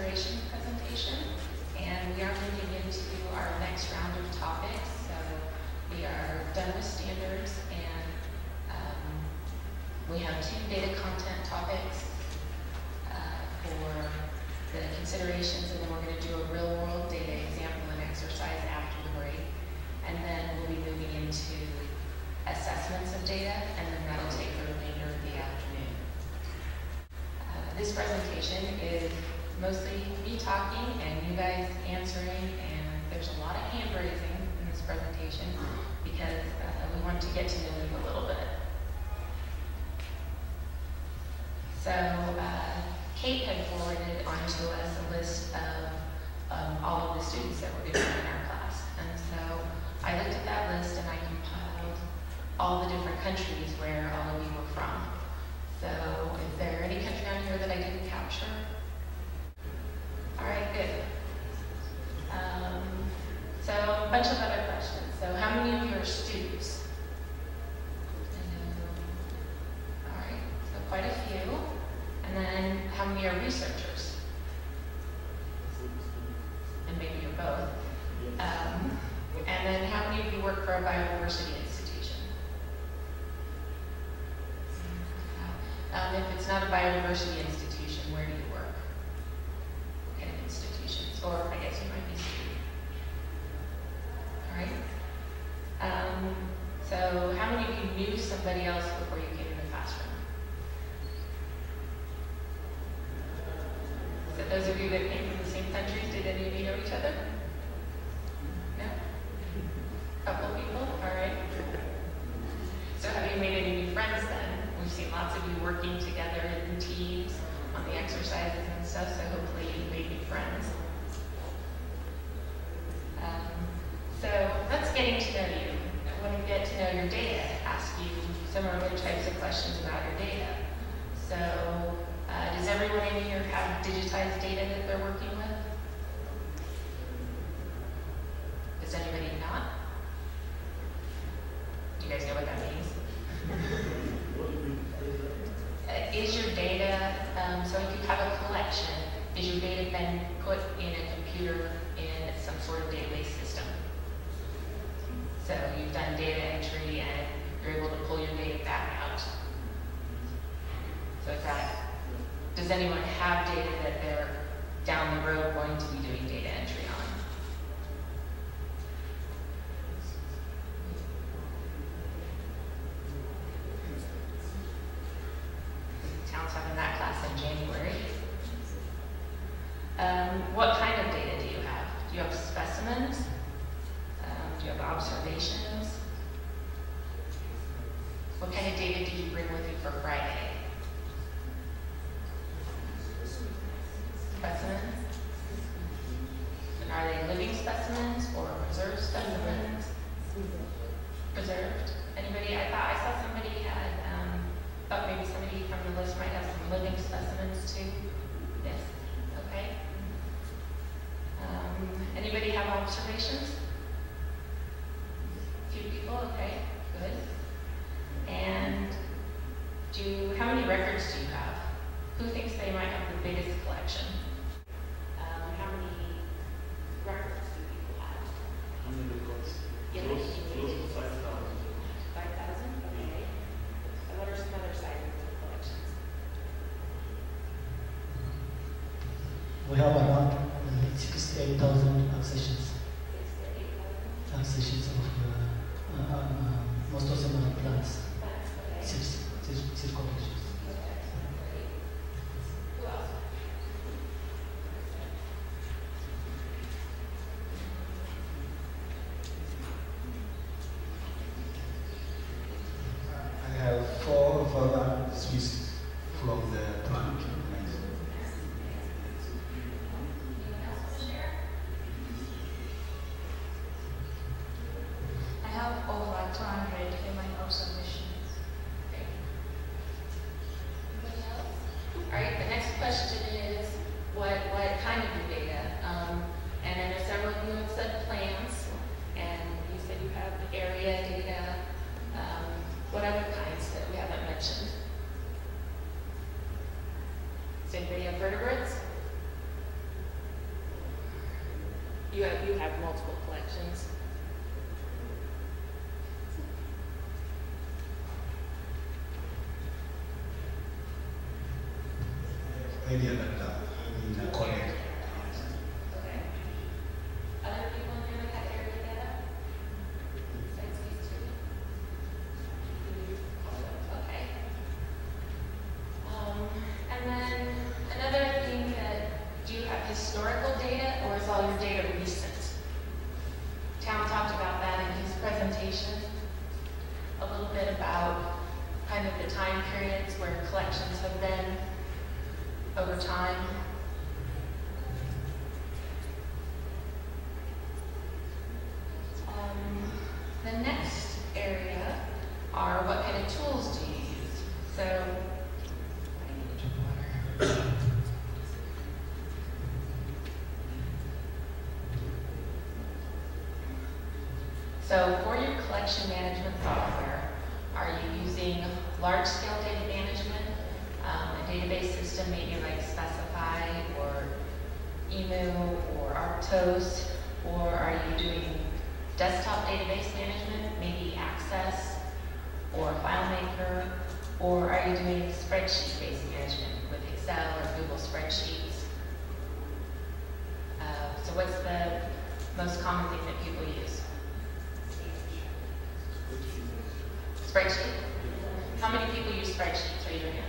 consideration presentation, and we are moving into our next round of topics. So we are done with standards, and we have 2 data content topics for the considerations, and then we're going to do a real-world data example and exercise after the break. And then we'll be moving into assessments of data, and then that'll take the remainder of the afternoon. This presentation is mostly me talking and you guys answering, and there's a lot of hand raising in this presentation because we want to get to know you a little bit. So Kate had forwarded onto us a list of all of the students that were going to be in our class. And so I looked at that list and I compiled all the different countries where all of you were from. So is there any country on here that I didn't capture? All right, good. So a bunch of other questions. So how many of you are students? All right, so quite a few. And then how many are researchers? And maybe you're both. And then how many of you work for a biodiversity institution? If it's not a biodiversity institution, where do you work? What kind of institutions? Or I guess you might be student. All right. So how many of you knew somebody else before you came in the classroom? So those of you that came from the same countries, did any of you know each other? No? Couple of people? All right. So have you made any new friends then? We've seen lots of you working together in teams on the exercises and stuff, so hopefully you made new friends. So that's getting to know you. When we get to know your data, ask you similar types of questions about your data. So does everyone in here have digitized data that they're working with? Does anybody not? Do you guys know what that means? Is your data, so if you have a collection, is your data then put in a computer in some sort of database system? So you've done data entry and you're able to pull your data back out. So does anyone have data that they're down the road going to be doing data entry on? Town's having that class in January. What kind of data do you have? Do you have specimens? Do you have observations? What kind of data did you bring with you for Friday? Specimens? And are they living specimens or preserved specimens? Preserved? Anybody? I thought I saw somebody had, thought maybe somebody from the list might have some living specimens too. Yes? Okay. Anybody have observations? A few people? Okay, good. And how many records do you have? Who thinks they might have the biggest collection? How many records do people have? How many records? Close to 5,000. 5,000? Okay. And what are some other sizes of collections? We have around 68,000 accessions. 6,000 to 8,000? Accessions of most of them are plants. Plants, okay. Circulations. Okay, great. Who else? I have 4 further species from the plant. I have over 200 human observations. Okay. Anybody else? All right, the next question is, what kind of new data? And I know several of you have said plants, and you said you have area data. What other kinds that we haven't mentioned? Does anybody have vertebrates? You have multiple collections. Idea that collect. Okay. Other people in here that area data? Besides these two? Okay. And then another thing that, do you have historical data or is all your data recent? Town talked about that in his presentation. A little bit about kind of the time periods where collections have been over time. The next area are what kind of tools do you use? So, I need to drink water. So for your collection management software, are you using large-scale data management, a database system maybe like Specify or Emu or Arctos, or are you doing desktop database management, maybe Access or FileMaker, or are you doing spreadsheet-based management with Excel or Google Spreadsheets? So what's the most common thing that people use? Spreadsheet? How many people use spreadsheets? Raise your hand.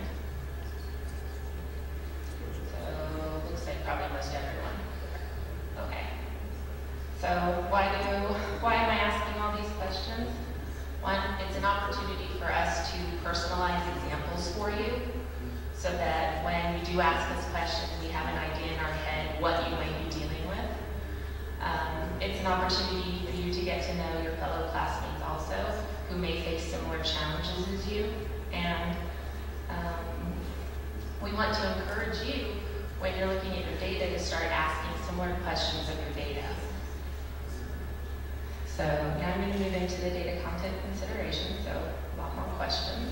So, looks like probably most everyone. Okay. So, why am I asking all these questions? One, it's an opportunity for us to personalize examples for you, so that when you do ask us questions, we have an idea in our head what you might be dealing with. It's an opportunity for you to get to know your fellow classmates also, who may face similar challenges as you. And we want to encourage you, when you're looking at your data, to start asking similar questions of your data. So now I'm going to move into the data content consideration, so a lot more questions.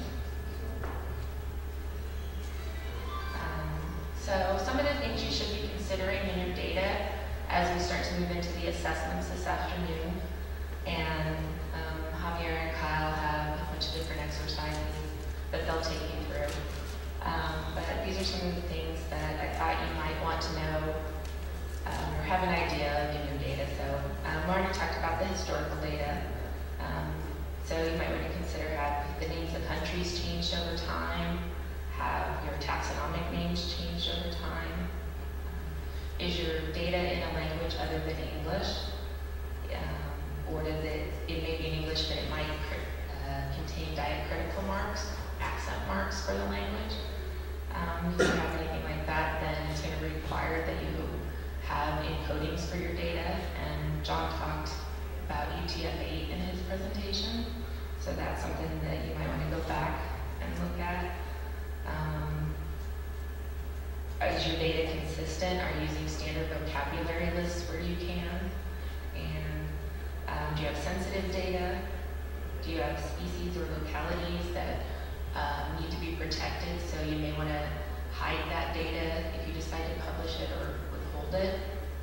So some of the things you should be considering in your data as we start to move into the assessments this afternoon. And Javier and Kyle have a bunch of different exercises that they'll take you through. But these are some of the things that I thought you might want to know or have an idea of in your data. So we already talked about the historical data. So you might want to consider have the names of countries changed over time, have your taxonomic names changed over time. Is your data in a language other than English? Or does it may be in English, but it might contain diacritical marks, accent marks for the language? If you have anything like that, then it's going to require that you have encodings for your data. And John talked about UTF-8 in his presentation, so that's something that you might want to go back and look at. Is your data consistent? Are you using standard vocabulary lists where you can? And do you have sensitive data? Do you have species or localities that need to be protected? So you may want to hide that data if you decide to publish it or withhold it.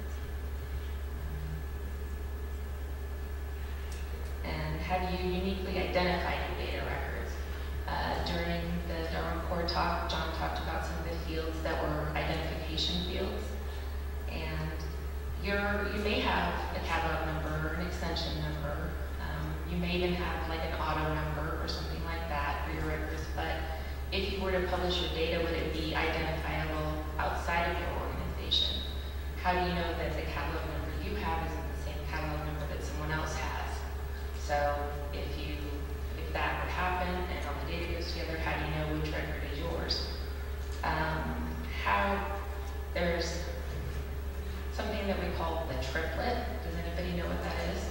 And have you uniquely identified your data records? During the Darwin Core talk, John talked about some of the fields that were identification fields. And you may have a catalog number or an extension number. You may even have like an auto number or something like that for your records. But if you were to publish your data, would it be identifiable outside of your organization? How do you know that the catalog number you have isn't the same catalog number that someone else has? So if that would happen and all the data goes together, how do you know which record is yours? There's something that we call the triplet. Does anybody know what that is?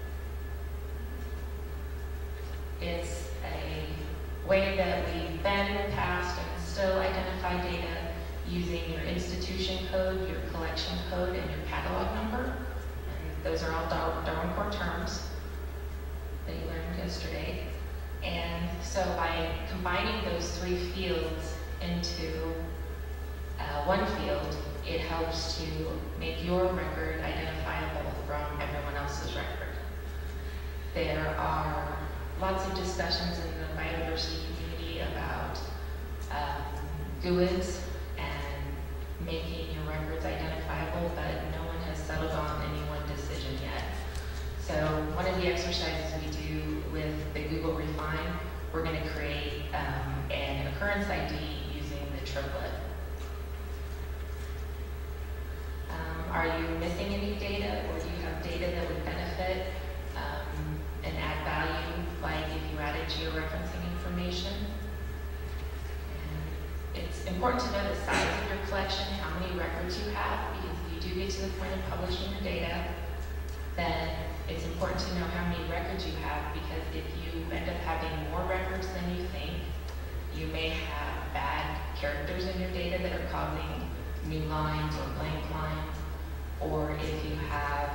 It's a way that we've been in the past and still identify data using your institution code, your collection code, and your catalog number. And those are all Darwin Core terms that you learned yesterday. And so by combining those three fields into one field, it helps to make your record identifiable from everyone else's record. There are lots of discussions in the biodiversity community about GUIDs and making your records identifiable, but no one has settled on any one decision yet. So one of the exercises we do with the Google Refine, we're going to create an occurrence ID using the triplet. Are you missing any data, or do you have data that would benefit and add value, like if you added georeferencing information? And it's important to know the size of your collection, how many records you have, because if you do get to the point of publishing your data, then it's important to know how many records you have, because if you end up having more records than you think, you may have bad characters in your data that are causing new lines or blank lines, or if you have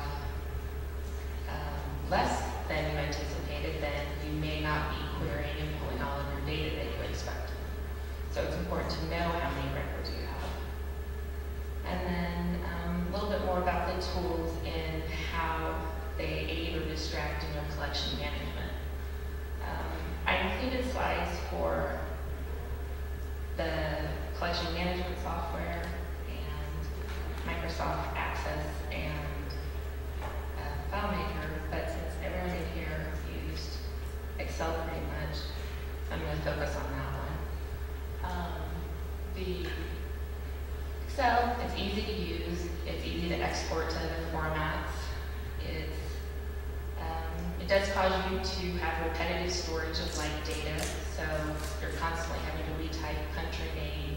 less than you anticipated, then you may not be querying and pulling all of your data that you expected. So it's important to know how many records you have. And then a little bit more about the tools and how they aid or distract in your collection management. I included slides for the collection management software and Microsoft Access and FileMaker, but since everyone in here used Excel pretty much, I'm going to focus on that one. The Excel, it's easy to use, it's easy to export to other formats. It does cause you to have repetitive storage of like data, so you're constantly having to retype country names,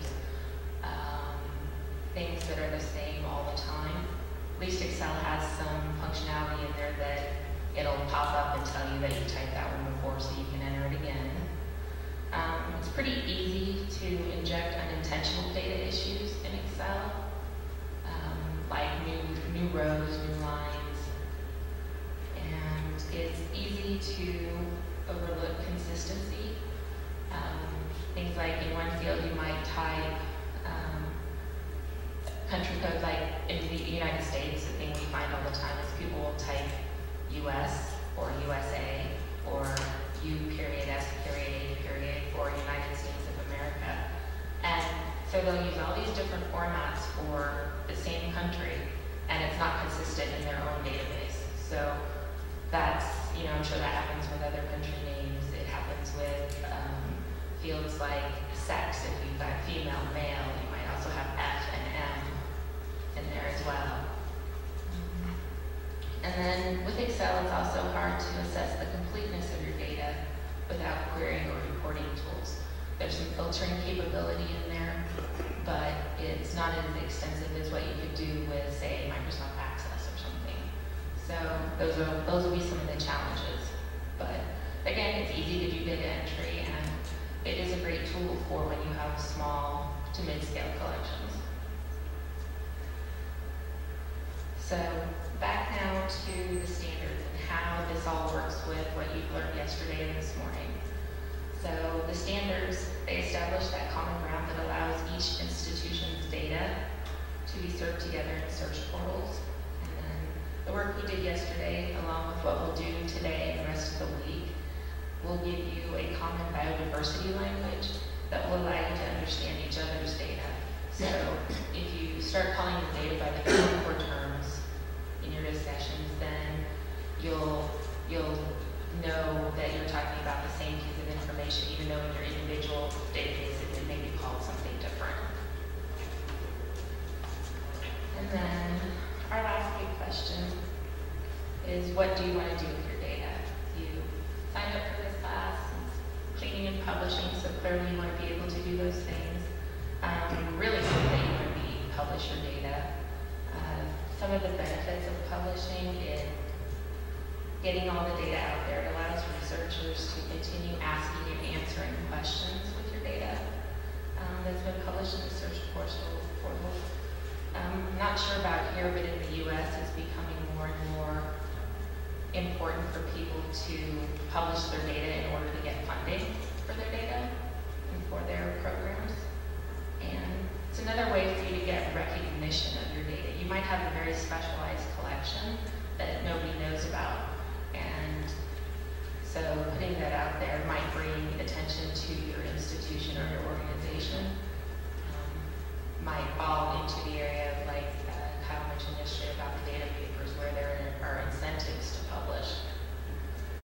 things that are the same all the time. At least Excel has some functionality in there that it'll pop up and tell you that you typed that one before so you can enter it again. It's pretty easy to inject unintentional data issues in Excel, like new rows, new lines. And it's easy to overlook consistency. Things like in one field you might type country code, like in the United States, the thing we find all the time is people will type US or USA or U.S. period or United States of America. And so they'll use all these different formats for the same country, and it's not consistent in their own database. So that's, I'm sure that happens with other country names. It happens with fields like sex. If you've got female, male, you might also have F and M in there as well. And then with Excel, it's also hard to assess the completeness of your data without querying or reporting tools. There's some filtering capability in there, but it's not as extensive as what you could do with, say, Microsoft Access or something. So those will be some of the challenges. But again, it's easy to do data entry, and it is a great tool for when you have small to mid-scale collections. So back now to the standards and how this all works with what you've learned yesterday and this morning. So the standards, they establish that common ground that allows each institution's data to be served together in search portals. And then the work we did yesterday, along with what we'll do today and the rest of the week, will give you a common biodiversity language that will allow you to understand each other's data. So if you start calling your data by the core terms in your discussions, then you'll know that you're talking about the same piece of information, even though in your individual database it may be called something different. And then our last big question is, what do you want to do with your data? You signed up for this class, it's cleaning and publishing, so clearly you want to be able to do those things. Really so that you want to publish your data. Some of the benefits of publishing is getting all the data out there. It allows researchers to continue asking and answering questions with your data that's been published in the search portal. I'm not sure about here, but in the US it's becoming more and more important for people to publish their data in order to get funding for their data and for their programs. And it's another way for you to get recognition of your data. You might have a very specialized collection,